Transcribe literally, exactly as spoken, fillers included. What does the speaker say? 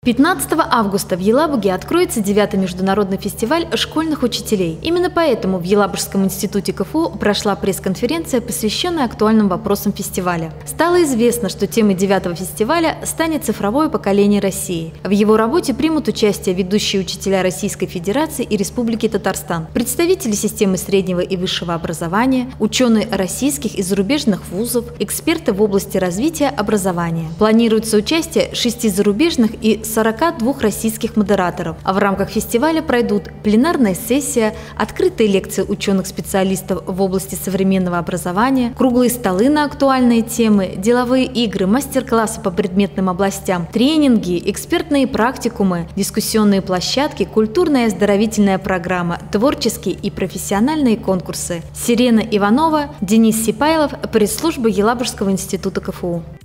пятнадцатого августа в Елабуге откроется девятый международный фестиваль школьных учителей. Именно поэтому в Елабужском институте ка эф у прошла пресс-конференция, посвященная актуальным вопросам фестиваля. Стало известно, что темой девятого фестиваля станет цифровое поколение России. В его работе примут участие ведущие учителя Российской Федерации и Республики Татарстан, представители системы среднего и высшего образования, ученые российских и зарубежных вузов, эксперты в области развития образования. Планируется участие шести зарубежных и сорока двух российских модераторов, а в рамках фестиваля пройдут пленарная сессия, открытые лекции ученых-специалистов в области современного образования, круглые столы на актуальные темы, деловые игры, мастер-классы по предметным областям, тренинги, экспертные практикумы, дискуссионные площадки, культурная и оздоровительная программа, творческие и профессиональные конкурсы. Сирена Иванова, Денис Сипайлов, пресс-служба Елабужского института ка эф у.